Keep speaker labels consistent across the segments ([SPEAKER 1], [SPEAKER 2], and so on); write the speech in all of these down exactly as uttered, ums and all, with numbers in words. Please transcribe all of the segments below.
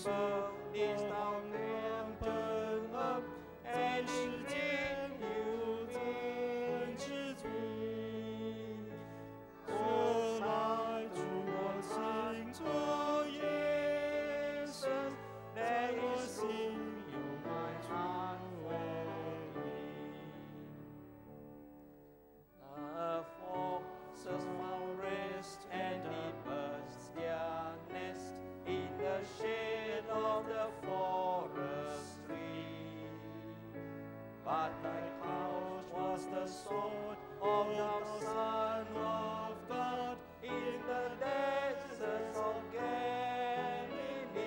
[SPEAKER 1] 色，你到亮灯了，爱世间有真知足。我来主我心作耶稣，在我心有爱传为你。The foxes found rest and the birds their nest in the shade of the forest tree. But thy house was the sword of the Son of God in the deserts of Galilee.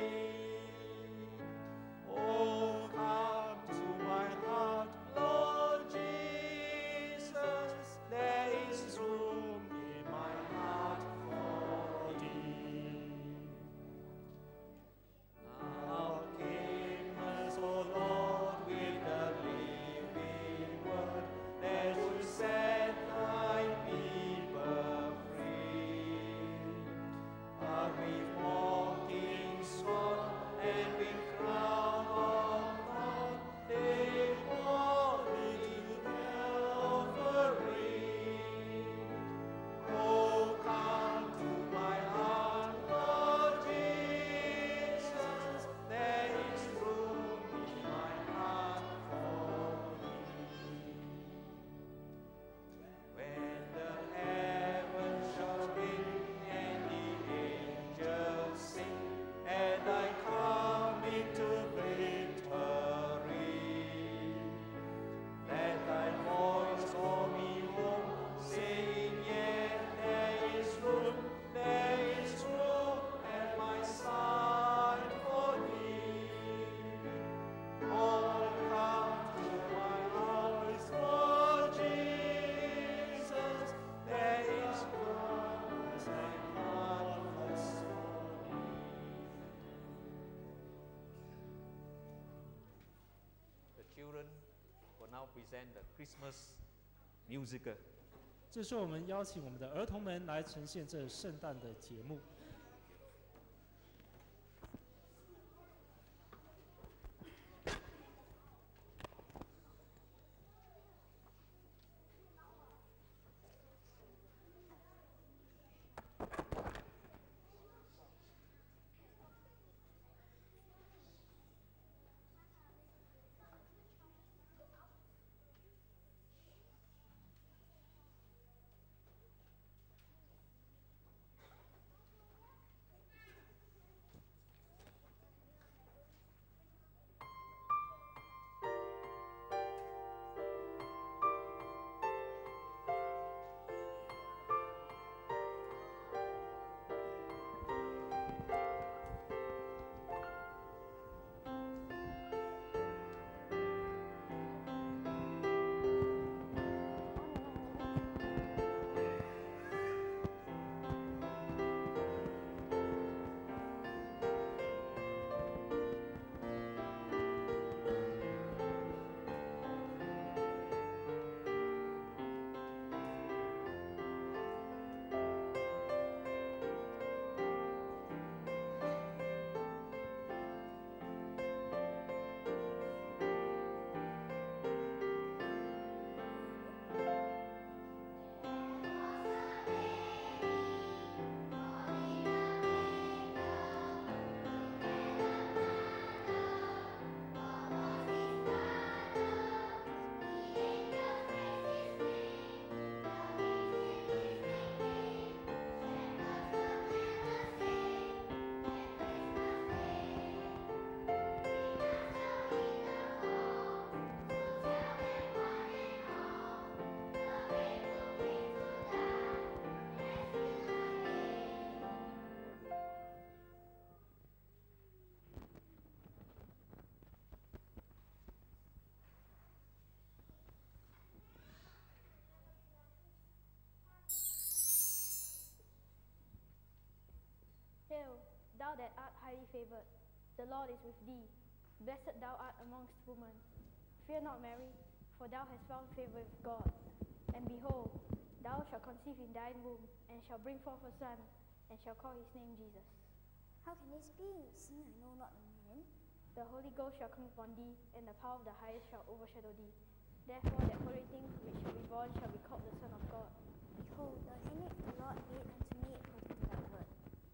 [SPEAKER 1] Oh, come to my heart, Lord Jesus, there is room in my heart for thee. Now came us, O Lord, with the living word, that will set thy people free. But with mocking scorn and with crown of thorn, they bore thee to Calvary. Oh, come to my heart, Lord Jesus, there is room in my heart for thee. When the heavens shall ring and the angels sing, and I come into victory, let thy voice call me home, saying, yet there is room, there is room at my side for thee. Oh, come to my house, Lord Jesus, there is promise and promise for thee. The children will now present the Christmas musical.
[SPEAKER 2] 这时候我们邀请我们的儿童们来呈现这圣诞的节目。
[SPEAKER 3] Hail, thou that art highly favored, the Lord is with thee. Blessed thou art amongst women. Fear not, Mary, for thou hast found favor with God. And behold, thou shalt conceive in thine womb, and shall bring forth a son, and shall call his name Jesus.
[SPEAKER 4] How can this be, seeing I know not the man?
[SPEAKER 3] The Holy Ghost shall come upon thee, and the power of the highest shall overshadow thee. Therefore that holy thing which shall be born shall be called the Son of God.
[SPEAKER 4] Behold, the handmaid of the Lord, be it unto me according to thy word.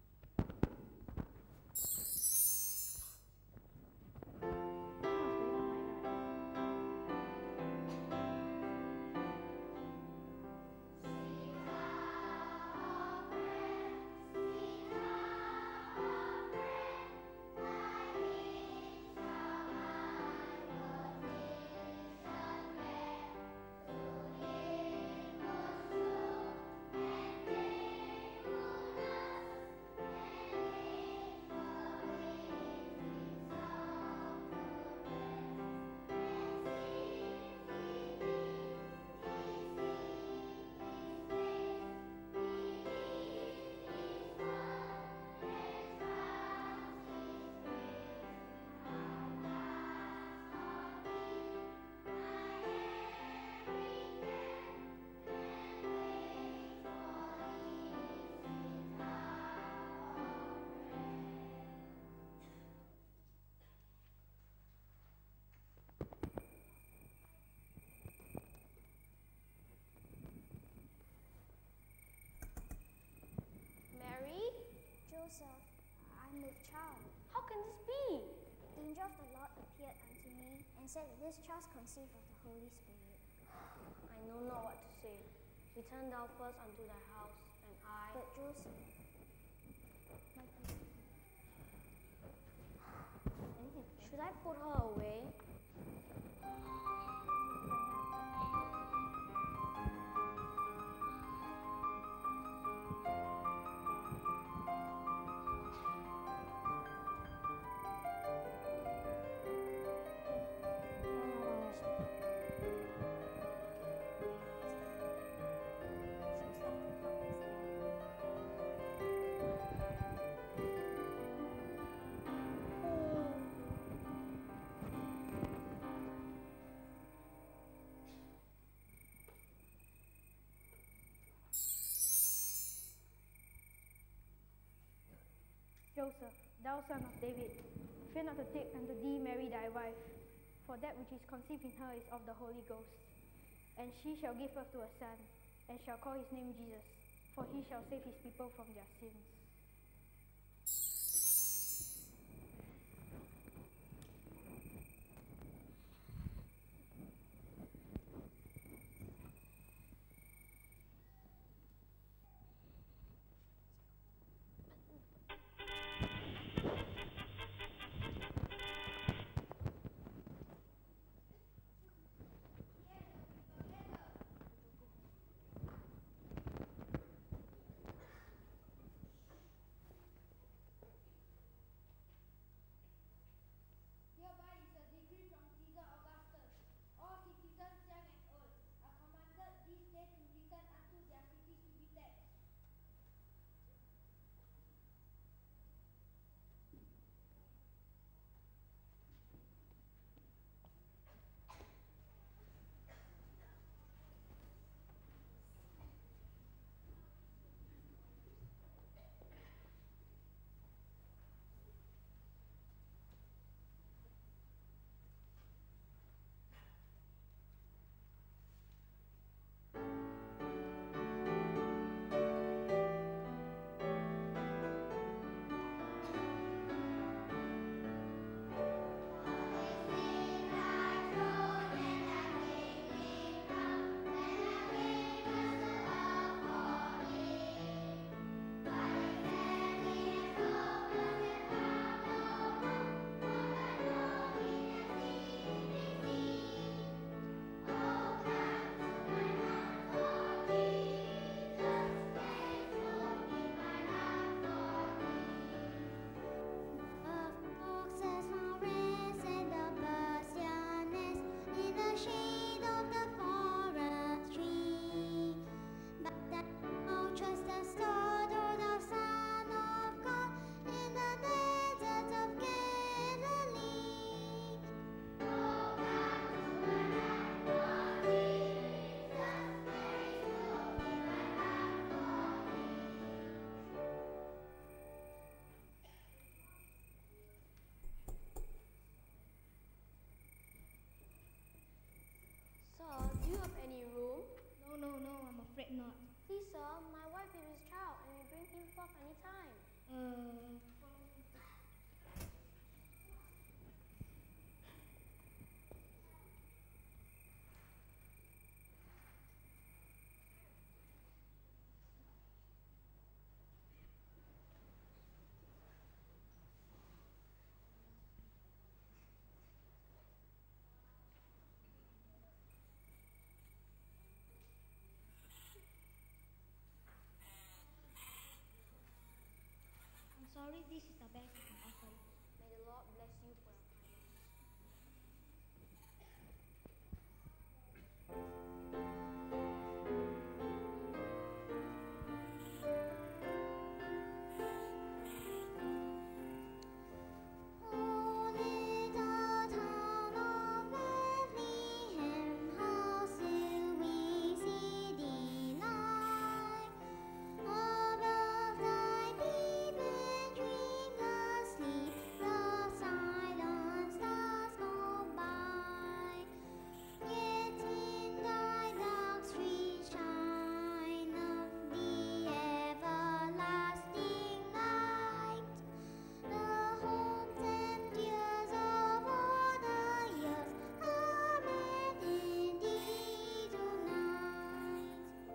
[SPEAKER 3] Mary,
[SPEAKER 4] Joseph, I am with child.
[SPEAKER 3] how can this be?
[SPEAKER 4] The angel of the Lord appeared unto me, and said that this child is conceived of the Holy Spirit.
[SPEAKER 3] I know not what to say. Return thou first unto thy house, and I...
[SPEAKER 4] But Joseph, my cousin,
[SPEAKER 3] Should I put her away? Joseph, thou son of David, fear not to take unto thee Mary thy wife, for that which is conceived in her is of the Holy Ghost. And she shall give birth to a son, and shall call his name Jesus, for he shall save his people from their sins.
[SPEAKER 5] this is the best I can offer you.
[SPEAKER 3] May the Lord bless you for your kindness.
[SPEAKER 4] Oh, little town of Bethlehem, how still we see thee lie above thy deep and dreamless sleep. The silent stars go by, yet in thy dark streets shineth the everlasting light. The hopes and tears of all the years are met in thee tonight.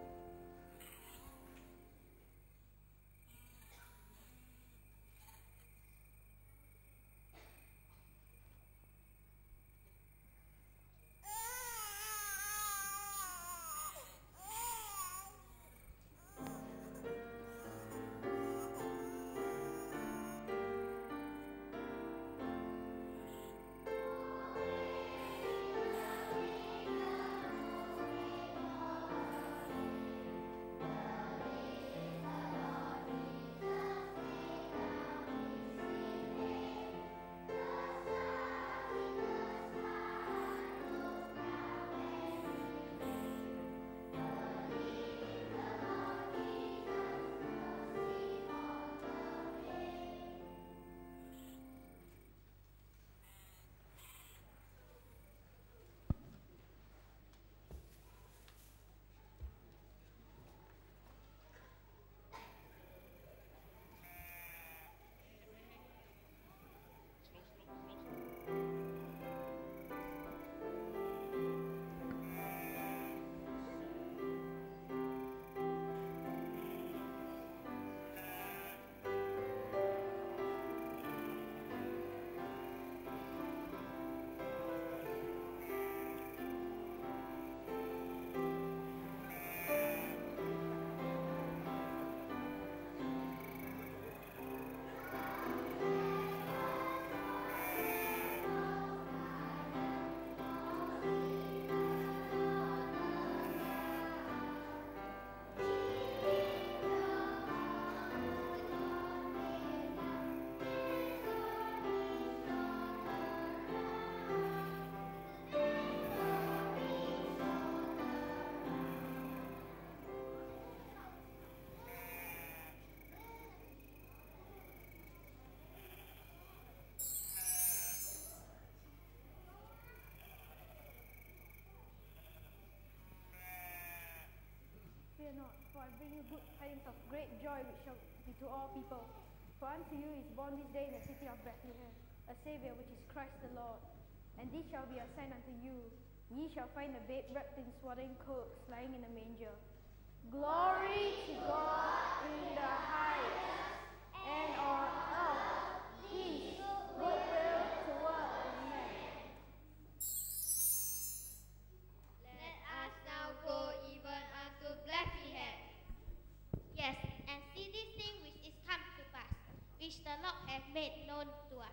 [SPEAKER 3] Fear not, for I bring you good tidings of great joy which shall be to all people. For unto you is born this day in the city of Bethlehem a Saviour, which is Christ the Lord. And this shall be a sign unto you: ye shall find a babe wrapped in swaddling clothes, lying in a manger. Glory to God in the highest, and on earth peace, goodwill toward men.
[SPEAKER 5] Let us now go even unto Bethlehem. Yes, and see this thing which is come to pass, which the Lord hath made known to us.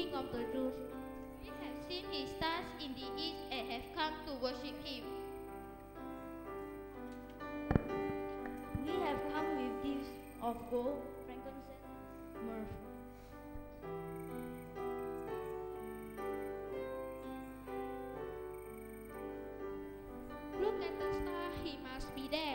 [SPEAKER 5] King of the Jews. We have seen his stars in the east and have come to worship him.
[SPEAKER 6] We have come with gifts of gold, frankincense, myrrh.
[SPEAKER 5] Look at the star, he must be there.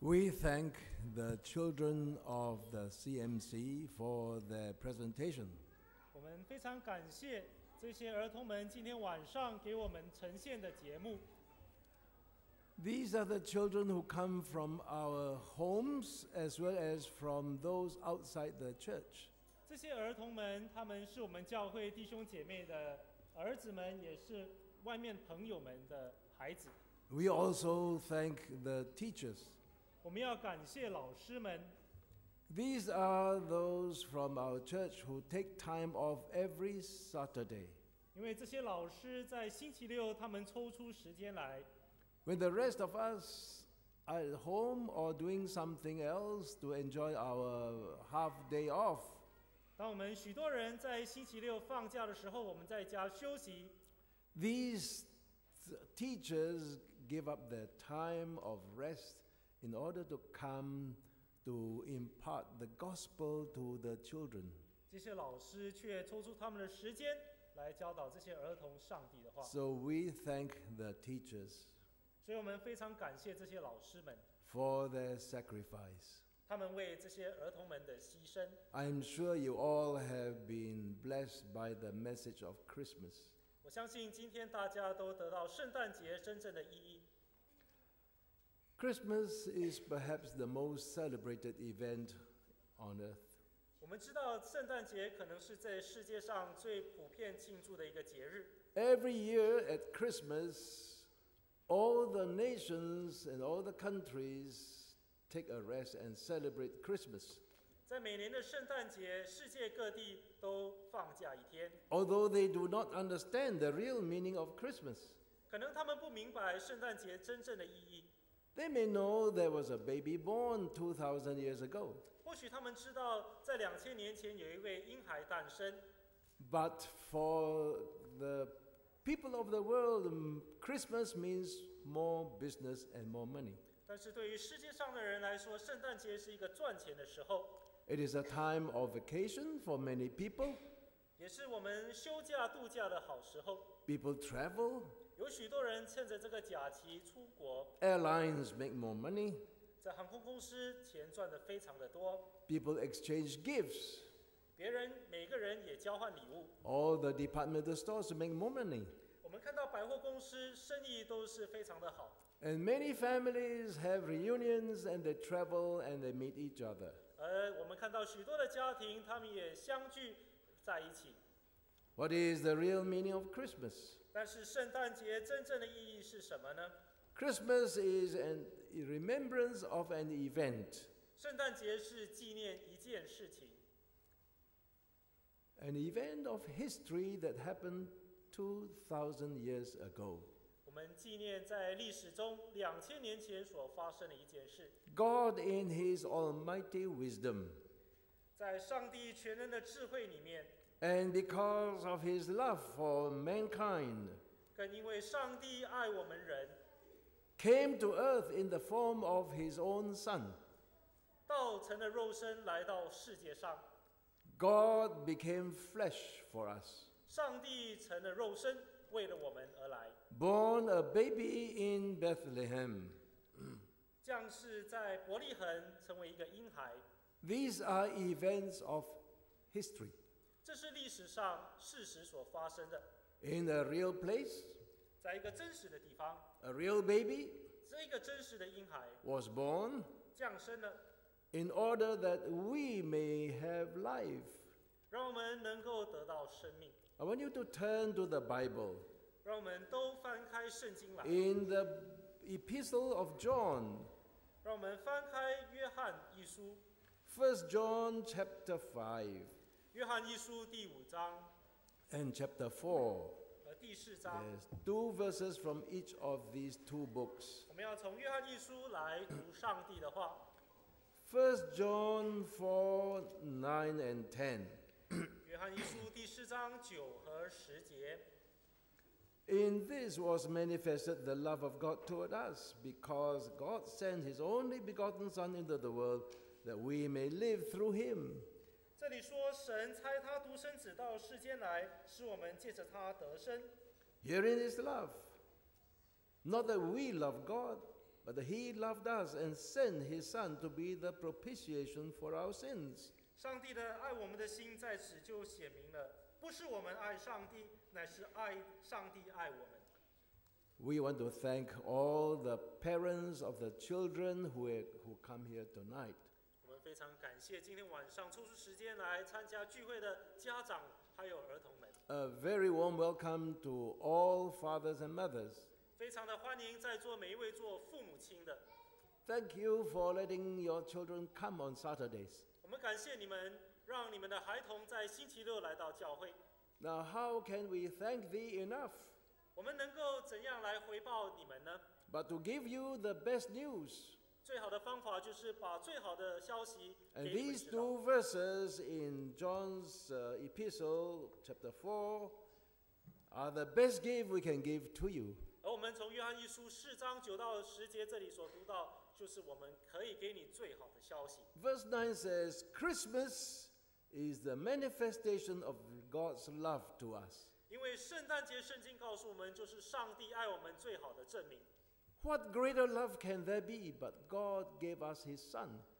[SPEAKER 7] We thank the children of the C M C for their presentation.
[SPEAKER 2] 我们非常感谢这些儿童们今天晚上给我们呈现的节目。
[SPEAKER 7] These are the children who come from our homes as well as from those outside the church.
[SPEAKER 2] 这些儿童们，他们是我们教会弟兄姐妹的儿子们，也是外面朋友们的孩子。
[SPEAKER 7] We also thank the teachers.
[SPEAKER 2] 我们要感谢老师们。
[SPEAKER 7] These are those from our church who take time off every Saturday.
[SPEAKER 2] 因为这些老师在星期六，他们抽出时间来。
[SPEAKER 7] When the rest of us are at home or doing something else to enjoy our half day off,
[SPEAKER 2] 当我们许多人在星期六放假的时候，我们在家休息。
[SPEAKER 7] these teachers give up their time of rest in order to come to impart the gospel to the children.
[SPEAKER 2] 这些老师却抽出他们的时间来教导这些儿童上帝的话。
[SPEAKER 7] So we thank the teachers
[SPEAKER 2] 所以我们非常感谢这些老师们，
[SPEAKER 7] for their sacrifice.
[SPEAKER 2] 他们为这些儿童们的牺牲。
[SPEAKER 7] I'm sure you all have been blessed by the message of Christmas.
[SPEAKER 2] 我相信今天大家都得到圣诞节真正的意义。
[SPEAKER 7] Christmas is perhaps the most celebrated event on earth.
[SPEAKER 2] 我们知道圣诞节可能是在世界上最普遍庆祝的一个节日。
[SPEAKER 7] Every year at Christmas, all the nations and all the countries take a rest and celebrate Christmas.
[SPEAKER 2] 在每年的圣诞节，世界各地都放假一天。
[SPEAKER 7] Although they do not understand the real meaning of Christmas.
[SPEAKER 2] 可能他们不明白圣诞节真正的意义，
[SPEAKER 7] They may know there was a baby born two thousand years ago.
[SPEAKER 2] 或许他们知道在两千年前有一位婴孩诞生，
[SPEAKER 7] But for the people of the world, mm, Christmas means more business and more money.
[SPEAKER 2] 但是对于世界上的人来说，圣诞节是一个赚钱的时候，
[SPEAKER 7] It is a time of vacation for many people.
[SPEAKER 2] 也是我们休假度假的好时候。
[SPEAKER 7] People travel,
[SPEAKER 2] 有许多人趁着这个假期出国，
[SPEAKER 7] airlines make more money,
[SPEAKER 2] 在航空公司钱赚得非常的多，
[SPEAKER 7] people exchange gifts.
[SPEAKER 2] 别人每个人也交换礼物。
[SPEAKER 7] All the departmental stores make more money.
[SPEAKER 2] 我们看到百货公司生意都是非常的好，
[SPEAKER 7] And many families have reunions and they travel and they meet each other.
[SPEAKER 2] 而我们看到许多的家庭，他们也相聚在一起。
[SPEAKER 7] What is the real meaning of Christmas?
[SPEAKER 2] 但是圣诞节真正的意义是什么呢？
[SPEAKER 7] Christmas is an, a remembrance of an event,
[SPEAKER 2] 圣诞节是纪念一件事情，
[SPEAKER 7] an event of history that happened two thousand years ago.
[SPEAKER 2] 我们纪念在历史中两千年前所发生的一件事。
[SPEAKER 7] God, in His almighty wisdom,
[SPEAKER 2] 在上帝全能的智慧里面，
[SPEAKER 7] and because of His love for mankind,
[SPEAKER 2] 更因为上帝爱我们人，
[SPEAKER 7] came to earth in the form of His own Son.
[SPEAKER 2] 道成了肉身来到世界上，
[SPEAKER 7] God became flesh for us,
[SPEAKER 2] 上帝成了肉身，为了我们而来，
[SPEAKER 7] born a baby in Bethlehem.
[SPEAKER 2] 降世在伯利恒，成为一个婴孩。
[SPEAKER 7] These are events of history.
[SPEAKER 2] 这是历史上事实所发生的，
[SPEAKER 7] In a real place,
[SPEAKER 2] 在一个真实的地方，
[SPEAKER 7] a real baby
[SPEAKER 2] 这一个真实的婴孩
[SPEAKER 7] was born
[SPEAKER 2] 降生了，
[SPEAKER 7] in order that we may have life.
[SPEAKER 2] 让我们能够得到生命。
[SPEAKER 7] I want you to turn to the Bible.
[SPEAKER 2] 让我们都翻开圣经来，
[SPEAKER 7] In the Epistle of John,
[SPEAKER 2] 让我们翻开约翰一书，
[SPEAKER 7] First John chapter five
[SPEAKER 2] 约翰一书第五章
[SPEAKER 7] and chapter four.
[SPEAKER 2] 和第四章。
[SPEAKER 7] There's two verses from each of these two books.
[SPEAKER 2] 我们要从约翰一书来读上帝的话。
[SPEAKER 7] First John four, nine and ten.
[SPEAKER 2] 约翰一书第四章九和十节。
[SPEAKER 7] In this was manifested the love of God toward us, because God sent His only begotten Son into the world, that we may live through Him.
[SPEAKER 2] 这里说，神差他独生子到世间来，使我们借着他得生。
[SPEAKER 7] Herein is love. Not that we love God, but he loved us and sent his Son to be the propitiation for our sins.
[SPEAKER 2] 上帝的爱我们的心在此就显明了，不是我们爱上帝，乃是爱上帝爱我们。
[SPEAKER 7] We want to thank all the parents of the children who, are, who come here tonight.
[SPEAKER 2] 我们非常感谢今天晚上抽出时间来参加聚会的家长还有儿童们。
[SPEAKER 7] A very warm welcome to all fathers and mothers.
[SPEAKER 2] 非常的欢迎在座每一位做父母亲的。
[SPEAKER 7] Thank you for letting your children come on Saturdays.
[SPEAKER 2] 我们感谢你们，让你们的孩童在星期六来到教会。
[SPEAKER 7] Now, how can we thank thee enough?
[SPEAKER 2] 我们能够怎样来回报你们呢？
[SPEAKER 7] But to give you the best news.
[SPEAKER 2] 最好的方法就是把最好的消息
[SPEAKER 7] And
[SPEAKER 2] 给你们
[SPEAKER 7] these
[SPEAKER 2] 知道。
[SPEAKER 7] two verses in John's uh, epistle, chapter four, are the best gift we can give to you.
[SPEAKER 2] 而我们从约翰一书四章九到十节这里所读到，就是我们可以给你最好的消息。
[SPEAKER 7] Verse nine says, Christmas is the manifestation of God's love to us.
[SPEAKER 2] 因为圣诞节圣经告诉我们，就是上帝爱我们最好的证明。
[SPEAKER 7] What greater love can there be but God gave us his Son?